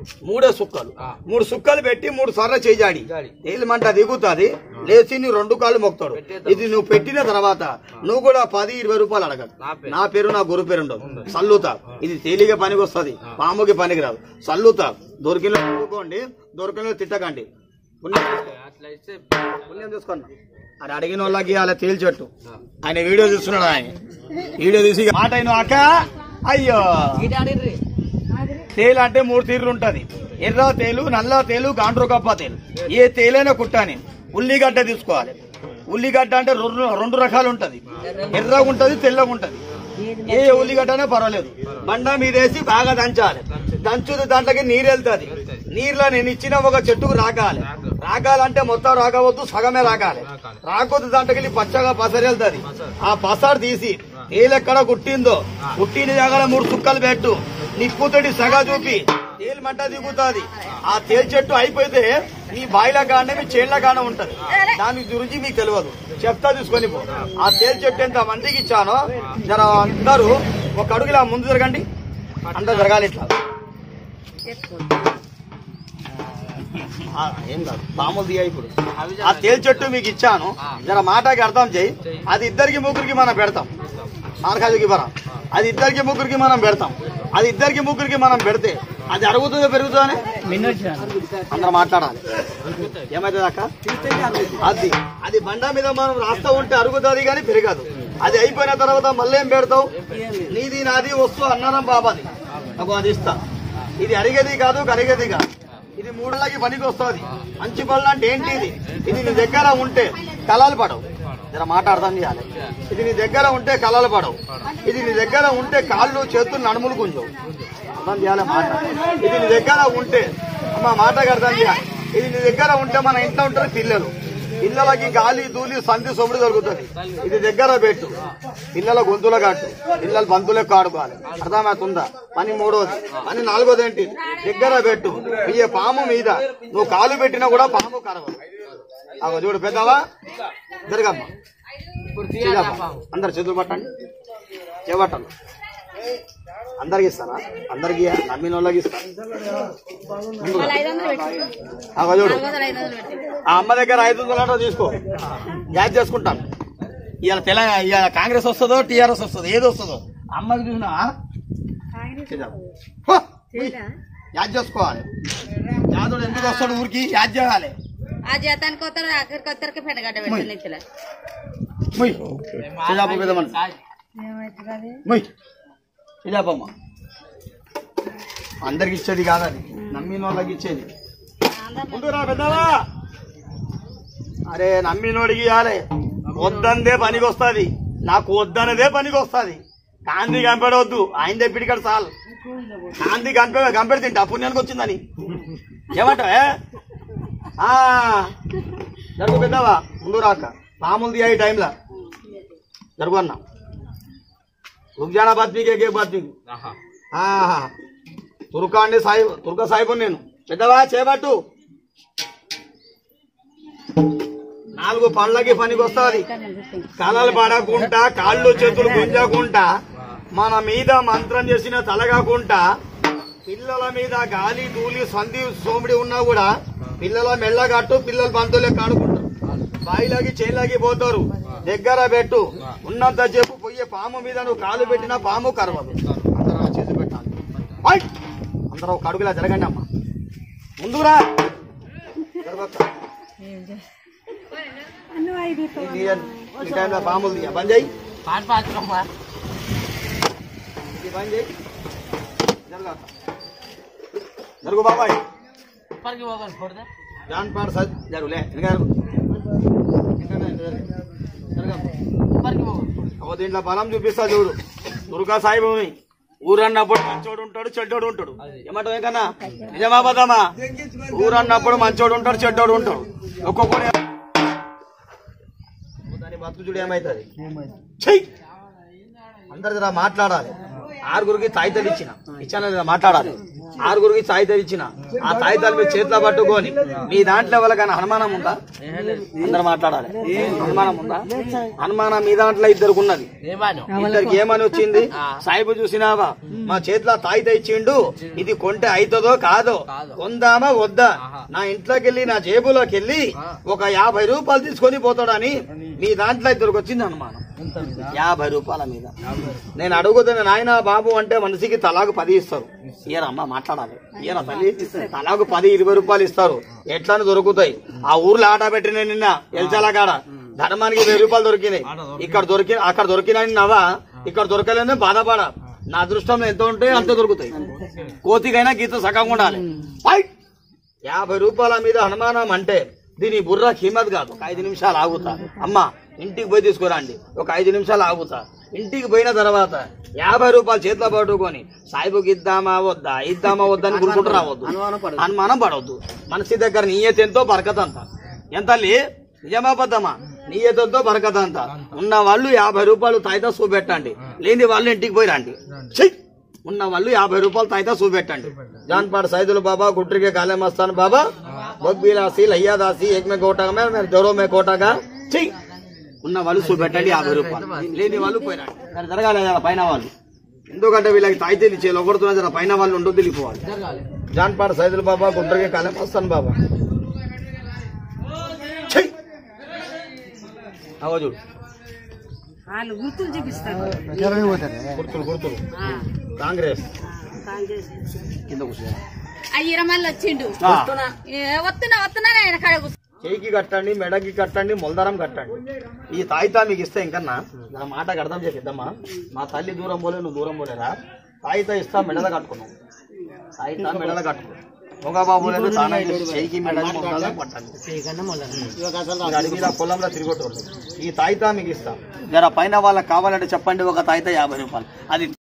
మూడే సుక్కలు 3 సుక్కలు పెట్టి 3 సార్లు చేజాడి తేలి మంట దిగుతుంది లేచి నువ్వు 2 కాళ్ళు మొక్కుతాడు ఇది నువ్వు పెట్టిన తర్వాత నువ్వు కూడా 10-20 రూపాయలు అడగదు నా పేరు నా గురు పేరు ఉండదు సల్లుతా ఇది తేలిగా పనికి వస్తుంది పాముకి పనికి రాదు సల్లుతా దొరికిన చదువుకోండి దొరికిన తిట్టకండి పుణ్యం చూసుకోండి అది అడిగిన వాళ్ళకి అలా తేల్చెట్టు ఆయన వీడియో చూస్తున్నాడు ఆయన వీడియో తీసి మాట అయిన అక్క అయ్యో తేలు అంటే 3 తీర్లు ఉంటది ఎర్ర తేలు నల్ల తేలు గాండ్రు కప్ప తేలు ఏ తేలైనా కుట్టాని ఉల్లిగడ్డ తీసుకోవాలి ఉల్లిగడ్డ అంటే 2 రకాలు ఉంటది ఎర్రగా ఉంటది తెల్లగా ఉంటది ఏ ఉల్లిగడ్డనే పర్వాలేదు బండ మీదేసి బాగా దంచాలి దంచుదు దాంట్లోకి నీరు వెళ్తుంది నీరులో నేను ఇచ్చిన ఒక చెట్టుకు రాకాలంటే మొత్తం రాకవద్దు సగమే రాకొద్దు దాంట్లోకి పచ్చగా పసరు వెళ్తుంది ఆ పసరు తీసి తేలెక్కడ కుట్టిందో కుట్టిన దగ్గర 3 సుక్కలు పెట్టు నిప్పుతోటి సగ చూపి తేలు మంట దిగుతుంది ఆ తేలు చెట్టు అయిపోతే నీ బాయిల కానే మీ చేళ్ల కానే ఉంటది దాని గురించి మీకు తెలియదు చెప్తా తీసుకొని పో ఆ తేలు చెట్టు ఎంత మందికి ఇచ్చానో జర అందరూ ఒక అడుగులా ముందు జరగండి అందరూ జరగాలి ఇట్లా ఏం కాదు పాములు దిగా ఇప్పుడు ఆ తేలు చెట్టు మీకు ఇచ్చాను జర మాటకి అర్థం చేయి అది 2-3 మనం పెడతాం మార్కాజుకి బరా అది 2-3 మనం పెడతాం అది 2-3 మనం పెడితే అది అరుగుతుందో పెరుగుతుందని అందరూ మాట్లాడాలి ఏమైతుంది అక్క అది బండ మీద మనం రాస్తా ఉంటే అరుగుతుంది కానీ పెరగదు అది అయిపోయిన తర్వాత మళ్ళీ ఏం పెడతావు నీది నాది వస్తూ అన్నారం బాబాది నాకు అది ఇస్తా ఇది అరిగేది కాదు కరిగేది కాదు ఇది 3 పనికి వస్తుంది మంచి పనులు అంటే ఏంటి ఇది నీ దగ్గర ఉంటే కళలు పడవు జర మాట అర్థం చేయాలి ఇది నీ దగ్గర ఉంటే కళలు పడవు ఇది నీ దగ్గర ఉంటే కాళ్ళు చేతులు నడుములు గుంజవు అర్థం చేయాలి మాట ఇది నీ దగ్గర ఉంటే అమ్మ మాటకి అర్థం చేయాలి ఇది నీ దగ్గర ఉంటే మన ఇంట్లో ఉంటారు పిల్లలకి గాలి దూలి సంధి సొమ్ముడు దొరుకుతుంది ఇది దగ్గర పెట్టు పిల్లల గొంతుల కట్టు పిల్లలు బంతులకు ఆడుకోవాలి అర్థమవుతుందా పని 3వది పని 4వది ఏంటి దగ్గర పెట్టు ఈ పాము మీద నువ్వు కాలు పెట్టినా కూడా పాము కరవదు అవ చూడు పెద్దవా జరగమ్మా అందరు చేతులు పట్టండి చేపట్టండి అందరికి ఇస్తానా అందరికి నమ్మిన వాళ్ళకి ఇస్తాను చూడు ఆ అమ్మ దగ్గర 500 తీసుకో యాడ్ చేసుకుంటాను ఇవాళ తెలంగాణ ఇవాళ కాంగ్రెస్ వస్తుందో టీఆర్ఎస్ వస్తుందో ఏది వస్తుందో అమ్మకి చూసినా యాడ్ చేసుకోవాలి యాదోడు ఎందుకు వస్తాడు ఊరికి యాడ్ చేయాలి అందరికి ఇచ్చేది కాదని నమ్మిన వాళ్ళకి ఇచ్చేది ముందురా పెద్దవా అరే నమ్మినోడికి ఇవ్వాలి వద్దందే పనికి వస్తుంది నాకు వద్దనదే పనికి వస్తుంది కాంతి కంపెడవద్దు ఆయన తెప్పిడికాడు చాలు కాంతి కంపెడి తింటా పుణ్యానికి వచ్చిందని ఏమంటావే జరుగు పెద్దవా ముందు రాక పాములు దిగా ఈ టైంలో జరుగు అన్నా రుగ్జానా బాత్మీకి ఏ బాత్మీకి తుర్కా అండి సాయిబ్ తుర్కా సాయిబు నేను పెద్దవా చేపట్టు 4 పళ్ళకి పనికి వస్తుంది కళలు పడకుండా కాళ్ళు చేతులు గుంజకుండా మన మీద మంత్రం చేసిన తలగాకుండా పిల్లల మీద గాలి దూలి సంధి సోమిడి ఉన్నా కూడా పిల్లల మెల్లగట్టు పిల్లలు బంతులే కాడుకుంటారు బాయిలాగి చేలాగి పోతారు దగ్గర పెట్టు ఉన్నంత చెప్పు పోయే పాము మీద నువ్వు కాలు పెట్టినా పాము కరవదు అందరూ చేసి పెట్టాలి అందరూ ఒక అడుగులా జరగండి అమ్మా ముందురా ఈ టైంలో పాములు దిగా బంద్ చేయి బంద్ చేయి జరుగు బాబాయ్ జాన్ పాడు సార్ జరుగులే దీంట్లో బలం చూపిస్తా చూడు దుర్గా సాయిబాబు ఊరన్నప్పుడు మంచోడు ఉంటాడు చెడ్డోడు ఉంటాడు ఏమంటావు ఏకన్నా నిజమా బదమా ఊరన్నప్పుడు మంచోడు ఉంటాడు చెడ్డోడు ఉంటాడు ఒక్కొక్కడు దాని బతుకు చూడు ఏమైతుంది చెయ్యి అందరి దగ్గర మాట్లాడాలి 6గురికి తాయితలు ఇచ్చాను మాట్లాడాలి 6గురికి తాయితాలు ఇచ్చిన ఆ తాయితాలు మీ చేతిలో పట్టుకొని మీ దాంట్లో వాళ్ళకన్నా అనుమానం ఉందా? అందరు మాట్లాడాలి. అనుమానం ఉందా? అనుమానం మీ దాంట్లో ఇద్దరికి ఉన్నది. ఇద్దరికి ఏమని వచ్చింది? సాయిబు చూసినావా మా చేతిలో తాయిత ఇచ్చిండు, ఇది కొంటే అవుతుందో కాదో, కొందామా వద్దా, నా ఇంట్లోకి వెళ్ళి నా జేబులోకి వెళ్ళి ఒక 50 రూపాయలు తీసుకొని పోతాడని మీ దాంట్లో ఇద్దరికి వచ్చింది అనుమానం. 50 రూపాయల మీద నేను అడుగుతున్న నాయన బాబు అంటే మనిషికి తలాకు 10 ఇస్తారు. ఇయరమ్మా మాట్లాడాలి. ఇయర తల్లి తలాకు 10-20 రూపాయలు ఇస్తారు. ఎట్లా దొరుకుతాయి? ఆ ఊర్లో ఆట పెట్టిన నిన్న ఎల్చాల కాడ ధర్మానికి 1000 రూపాయలు దొరికినాయి. అక్కడ దొరికినాయి నవ్వా, ఇక్కడ దొరకలేదని బాధపడ. నా అదృష్టంలో ఎంత ఉంటే అంత దొరుకుతాయి. కోతికైనా గీత సగంగా ఉండాలి. 50 రూపాయల మీద అనుమానం అంటే దీని బుర్ర కీమత్ కాదు. ఒక 5 నిమిషాలు ఆగుతా అమ్మా, ఇంటికి పోయి తీసుకురండి. ఒక 5 నిమిషాలు ఆగుతా. ఇంటికి పోయిన తర్వాత 50 రూపాయలు చేతిలో పట్టుకొని సాయిబుకి ఇద్దామా వద్దా అని గురుకుంటూ రావద్దు, అనుమానం పడవద్దు. మనిషి దగ్గర నీయత ఎంతో బరకత అంత. ఎంత నిజమా పద్దమ్మా? నీయతంతో బరకత అంత. ఉన్న వాళ్ళు 50 రూపాయలు తాయితా చూపెట్టండి, లేని వాళ్ళు ఇంటికి పోయి రండి. ఉన్న వాళ్ళు 50 రూపాయలు తాయితా చూపెట్టండి. జాన్పాడు సైదులు బాబా, గుట్రికే కాలే మస్తాన్ బాబా, బొగ్బీలాసి లయ్యాదాసి ఏక్ మే కోటాగా మే దొరో మే కోటాగా చెయ్యి. ఉన్న వాళ్ళు చూపెట్టండి 50 రూపాయలు, లేని వాళ్ళు పోయినాడు. కానీ జరగాలి కదా పైన వాళ్ళు, ఎందుకంటే వీళ్ళకి తాయితీలు ఇచ్చేది ఒకడుతున్నా జర పైన వాళ్ళు ఉండో తెలిపోవాలి. జాన్పాడు సైదులు బాబా, గుట్రికే కాలే మస్తాన్ బాబా చెయ్యి. అవో చూడు గుర్తులు కాంగ్రెస్ కింద కూర్చో. చేయికి కట్టండి, మెడకి కట్టండి, మొలదరం కట్టండి. ఈ తాయితా మీకు ఇస్తే ఇంకన్నా నా మాటకు అర్థం చేద్దామా? మా తల్లి దూరం పోలే, నువ్వు దూరం పోలేరా? తాయితా ఇస్తా, మెడల కట్టుకున్నావు. తాయితా మెడల కట్టుకో. ఒక బాబు లేదు చేయికి మెడకి మొలదరం పట్టండి. పొలంలో తిరిగొట్టు. ఈ తాయితా మీకు ఇస్తా. జర పైన వాళ్ళకి కావాలంటే చెప్పండి. ఒక తాయితా 50 రూపాయలు. అది